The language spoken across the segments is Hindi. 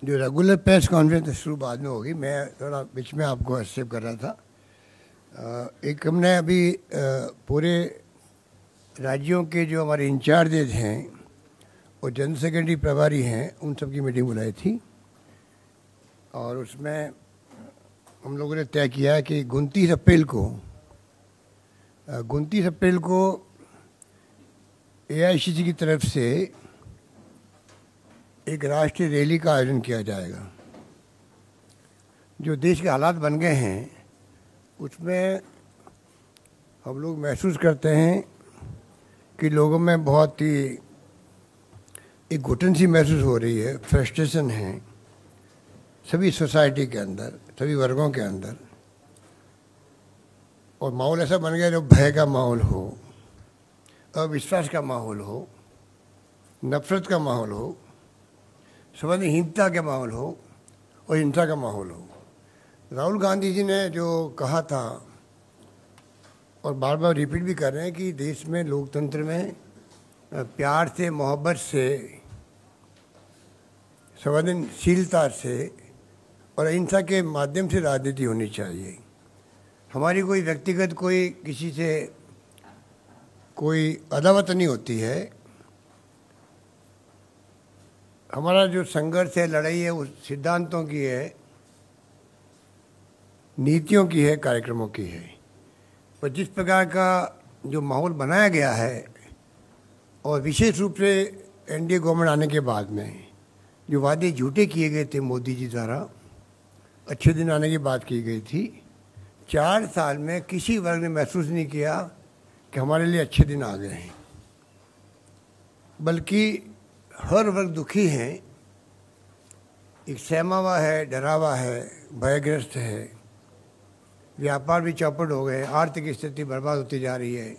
जो रेगुलर प्रेस कॉन्फ्रेंस शुरू बाद में होगी, मैं थोड़ा बीच में आपको एक्सेप्ट कर रहा था। एक हमने अभी पूरे राज्यों के जो हमारे इंचार्जेज हैं और जनरल सेक्रेटरी प्रभारी हैं, उन सब की मीटिंग बुलाई थी और उसमें हम लोगों ने तय किया है कि 29 अप्रैल को एआईसीसी की तरफ से एक राष्ट्रीय रैली का आयोजन किया जाएगा। जो देश के हालात बन गए हैं उसमें हम लोग महसूस करते हैं कि लोगों में बहुत ही एक घुटन सी महसूस हो रही है, फ्रस्ट्रेशन है सभी सोसाइटी के अंदर, सभी वर्गों के अंदर, और माहौल ऐसा बन गया जो भय का माहौल हो, अविश्वास का माहौल हो, नफरत का माहौल हो, संवैधानिकता का माहौल हो और हिंसा का माहौल हो। राहुल गांधी जी ने जो कहा था और बार बार रिपीट भी कर रहे हैं कि देश में लोकतंत्र में प्यार से, मोहब्बत से, संवेदनशीलता से और अहिंसा के माध्यम से राजनीति होनी चाहिए। हमारी कोई व्यक्तिगत कोई किसी से कोई अदावत नहीं होती है। हमारा जो संघर्ष है, लड़ाई है, वो सिद्धांतों की है, नीतियों की है, कार्यक्रमों की है। पर जिस प्रकार का जो माहौल बनाया गया है और विशेष रूप से एनडीए गवर्नमेंट आने के बाद में जो वादे झूठे किए गए थे मोदी जी द्वारा, अच्छे दिन आने की बात की गई थी, 4 साल में किसी वर्ग ने महसूस नहीं किया कि हमारे लिए अच्छे दिन आ गए हैं, बल्कि हर वर्ग दुखी है, एक सहमा हुआ है, डरा हुआ है, भयग्रस्त है, व्यापार भी चौपट हो गए, आर्थिक स्थिति बर्बाद होती जा रही है,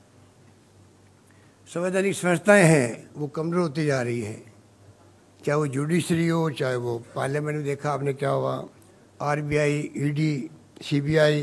संवैधानिक संस्थाएं हैं वो कमज़ोर होती जा रही है, चाहे वो जुडिशरी हो, चाहे वो पार्लियामेंट में देखा आपने क्या हुआ, RBI, ED, CBI,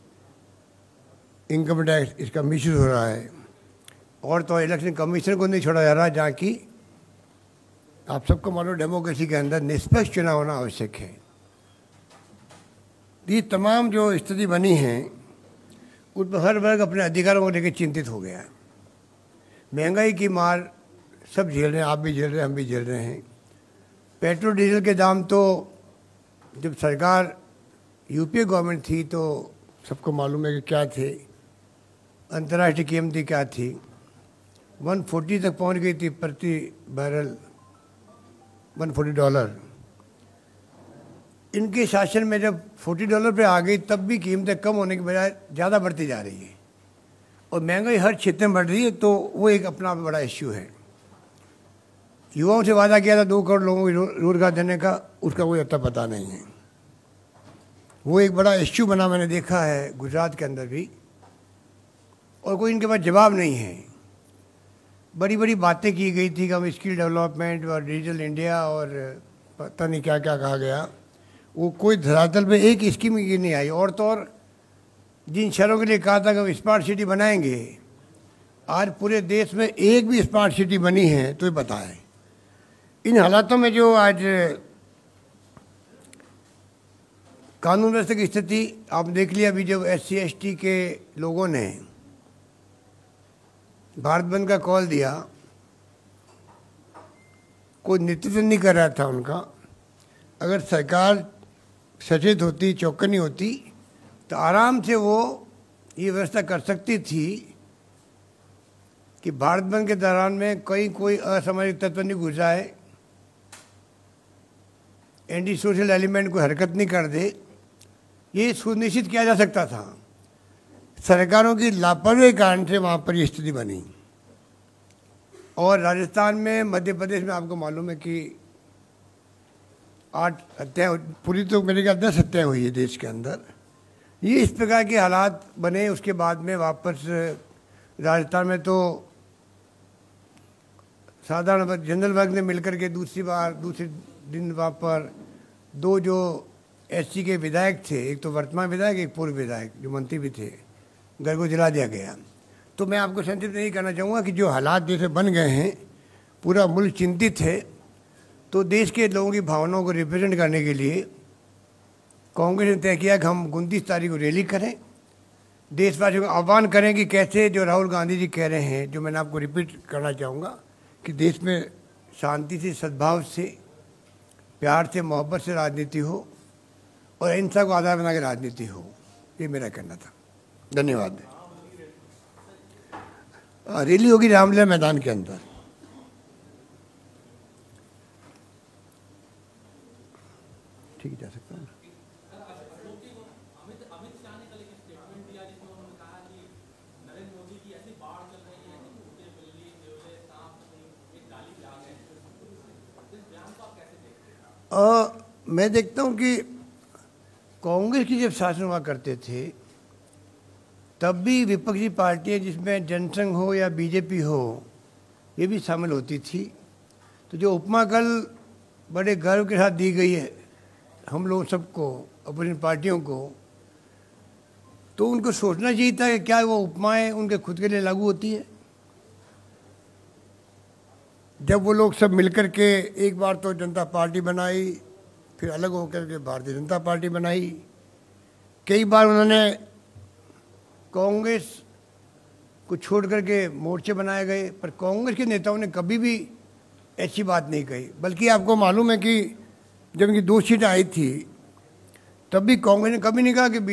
income tax, इसका मिसयूज हो रहा है। और तो इलेक्शन कमीशन को नहीं छोड़ा जा रहा, जहाँ की आप सबको मालूम डेमोक्रेसी के अंदर निष्पक्ष चुनाव होना आवश्यक है। ये तमाम जो स्थिति बनी है उस पर हर वर्ग अपने अधिकारों को लेकर चिंतित हो गया है। महंगाई की मार सब झेल रहे हैं, आप भी झेल रहे हैं, हम भी झेल रहे हैं। पेट्रोल डीजल के दाम तो जब सरकार यूपीए गवर्नमेंट थी तो सबको मालूम है कि क्या थे, अंतर्राष्ट्रीय कीमतें क्या थी, 140 तक पहुंच गई थी प्रति बैरल, $140। इनके शासन में जब $40 पे आ गई तब भी कीमतें कम होने के बजाय ज़्यादा बढ़ती जा रही है और महंगाई हर क्षेत्र में बढ़ रही है। तो वो एक अपना बड़ा इश्यू है। युवाओं से वादा किया था 2 करोड़ लोगों को रोजगार देने का, उसका कोई अता पता नहीं है। वो एक बड़ा इश्यू बना, मैंने देखा है गुजरात के अंदर भी, और कोई इनके पास जवाब नहीं है। बड़ी बड़ी बातें की गई थी कि हम स्किल डेवलपमेंट और डिजिटल इंडिया और पता नहीं क्या क्या कहा गया, वो कोई धरातल पे एक स्कीम की नहीं आई। और तो और जिन शहरों के लिए कहा था कि हम स्मार्ट सिटी बनाएंगे, आज पूरे देश में एक भी स्मार्ट सिटी बनी है तो ये बताएं। इन हालातों में जो आज कानून व्यवस्था की स्थिति आप देख लिया, अभी जब SC/ST के लोगों ने भारत बंद का कॉल दिया, कोई नेतृत्व नहीं कर रहा था उनका। अगर सरकार सचेत होती, चौकन्नी होती तो आराम से वो ये व्यवस्था कर सकती थी कि भारत बंद के दौरान में कहीं कोई असामाजिक तत्व नहीं घुस जाए, एंटी सोशल एलिमेंट कोई हरकत नहीं कर दे। ये सुनिश्चित किया जा सकता था। सरकारों की लापरवाही के कारण से वहाँ पर ये स्थिति बनी। और राजस्थान में, मध्य प्रदेश में आपको मालूम है कि 8 हत्याएँ, पूरी तो मेरे ख्याल 10 हत्याएँ हुई है देश के अंदर। ये इस प्रकार के हालात बने। उसके बाद में वापस राजस्थान में तो साधारण जनरल वर्ग ने मिलकर के दूसरे दिन वहाँ पर 2 जो SC के विधायक थे, एक तो वर्तमान विधायक, एक पूर्व विधायक जो मंत्री भी थे, घर को जला दिया गया। तो मैं आपको संक्षिप्त नहीं करना चाहूँगा कि जो हालात जैसे बन गए हैं, पूरा मुल्क चिंतित है तो देश के लोगों की भावनाओं को रिप्रेजेंट करने के लिए कांग्रेस ने तय किया कि हम 29 तारीख को रैली करें, देशवासियों को आह्वान करें कि कैसे जो राहुल गांधी जी कह रहे हैं, जो मैंने आपको रिपीट करना चाहूँगा कि देश में शांति से, सद्भाव से, प्यार से, मोहब्बत से राजनीति हो और अहिंसा को आधार बना के राजनीति हो। ये मेरा कहना था। धन्यवाद। रैली होगी रामलीला मैदान के अंदर। ठीक जा सकता हूँ। मैं देखता हूँ कि कांग्रेस की जब शासन हुआ करते थे तब भी विपक्षी पार्टियां जिसमें जनसंघ हो या बीजेपी हो ये भी शामिल होती थी। तो जो उपमा कल बड़े गर्व के साथ दी गई है हम लोग सबको, अपनी पार्टियों को, तो उनको सोचना चाहिए था कि क्या वो उपमाएं उनके खुद के लिए लागू होती है। जब वो लोग सब मिलकर के एक बार तो जनता पार्टी बनाई, फिर अलग होकर के भारतीय जनता पार्टी बनाई, कई बार उन्होंने कांग्रेस को छोड़ करके मोर्चे बनाए गए, पर कांग्रेस के नेताओं ने कभी भी ऐसी बात नहीं कही। बल्कि आपको मालूम है कि जब इनकी 2 सीटें आई थी तब भी कांग्रेस ने कभी नहीं कहा कि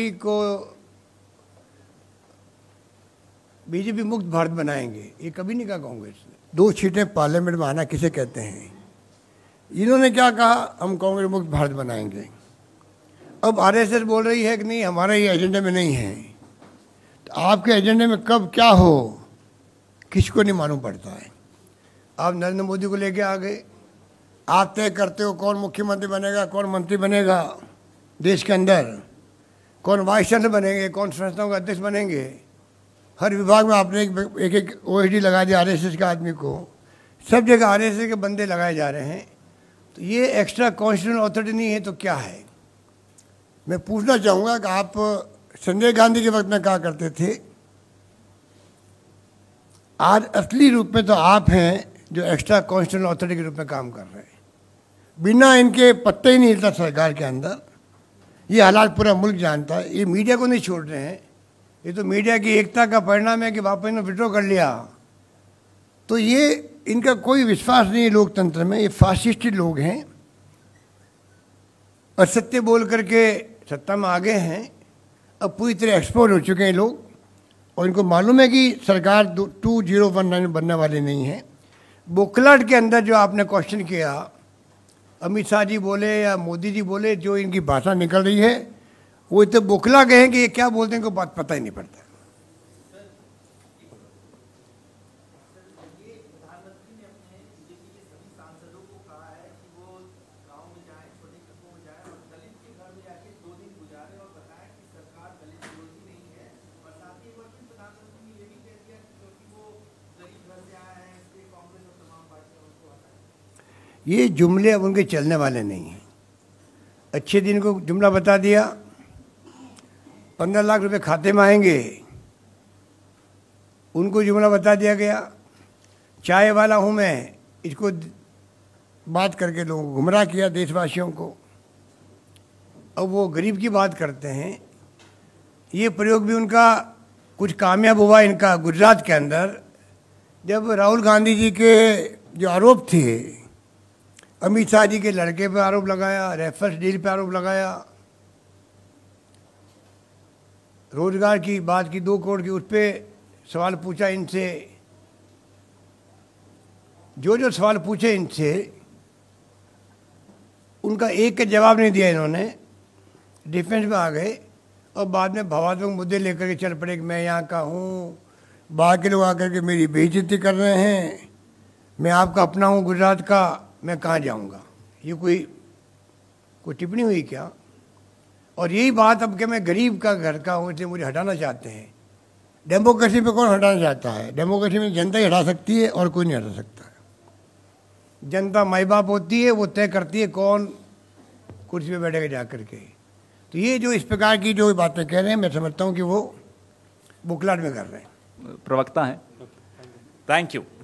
बीजेपी मुक्त भारत बनाएंगे, ये कभी नहीं कहा कांग्रेस ने। 2 सीटें पार्लियामेंट में आना किसे कहते हैं। इन्होंने क्या कहा, हम कांग्रेस मुक्त भारत बनाएंगे। अब आरएसएस बोल रही है कि नहीं, हमारा ये एजेंडे में नहीं है। तो आपके एजेंडे में कब क्या हो किसको नहीं मालूम पड़ता है। आप नरेंद्र मोदी को लेके आ गए, आप तय करते हो कौन मुख्यमंत्री बनेगा, कौन मंत्री बनेगा देश के अंदर, कौन वाइस चांसलर बनेंगे, कौन संस्थाओं के अध्यक्ष बनेंगे। हर विभाग में आपने एक ओएसडी लगा दिया आरएसएस के आदमी को, सब जगह आरएसएस के बंदे लगाए जा रहे हैं। तो ये एक्स्ट्रा कॉन्स्टिट्यूशनल अथॉरिटी नहीं है तो क्या है। मैं पूछना चाहूँगा कि आप संजय गांधी के वक्त में क्या करते थे, आज असली रूप में तो आप हैं जो एक्स्ट्रा कॉन्स्टिट्यूशनल अथॉरिटी के रूप में काम कर रहे हैं। बिना इनके पत्ते ही नहीं हिलता सरकार के अंदर। ये हालात पूरा मुल्क जानता है। ये मीडिया को नहीं छोड़ रहे हैं, ये तो मीडिया की एकता का परिणाम है कि वापस इन्होंने विड्रॉ कर लिया। तो ये इनका कोई विश्वास नहीं है लोकतंत्र में। ये फासिस्ट लोग हैं और सत्य बोल करके सत्ता में आ गए हैं। अब पूरी तरह एक्सपोज हो चुके हैं लोग और इनको मालूम है कि सरकार 2019 बनने वाली नहीं है। बुकलाट के अंदर जो आपने क्वेश्चन किया, अमित शाह जी बोले या मोदी जी बोले, जो इनकी भाषा निकल रही है वो इतने बुकला गए हैं कि ये क्या बोलते हैं इनको बात पता ही नहीं पड़ता। ये जुमले अब उनके चलने वाले नहीं हैं। अच्छे दिन को जुमला बता दिया, 15 लाख रुपए खाते में आएंगे, उनको जुमला बता दिया गया। चाय वाला हूँ मैं, इसको बात करके लोगों को गुमराह किया, देशवासियों को। अब वो गरीब की बात करते हैं। ये प्रयोग भी उनका कुछ कामयाब हुआ इनका गुजरात के अंदर, जब राहुल गांधी जी के जो आरोप थे, अमित शाह जी के लड़के पे आरोप लगाया, रेफर्स डील पे आरोप लगाया, रोजगार की बात की 2 करोड़ की, उस पर सवाल पूछा इनसे। जो सवाल पूछे इनसे उनका एक का जवाब नहीं दिया इन्होंने, डिफेंस में आ गए और बाद में भावात्मक मुद्दे लेकर के चल पड़े कि मैं यहाँ का हूँ, बाहर के लोग आकर के मेरी बेइज्जती कर रहे हैं, मैं आपका अपना हूँ गुजरात का, मैं कहाँ जाऊँगा। ये कोई टिप्पणी हुई क्या। और यही बात अब कि मैं गरीब का घर का हूँ इसलिए मुझे हटाना चाहते हैं। डेमोक्रेसी पे कौन हटाना चाहता है। डेमोक्रेसी में जनता ही हटा सकती है और कोई नहीं हटा सकता है। जनता माई बाप होती है, वो तय करती है कौन कुर्सी पे बैठेगा जा करके। तो ये जो इस प्रकार की जो बातें कह रहे हैं, मैं समझता हूँ कि वो बुकलाट में कर रहे हैं। प्रवक्ता हैं। Thank you.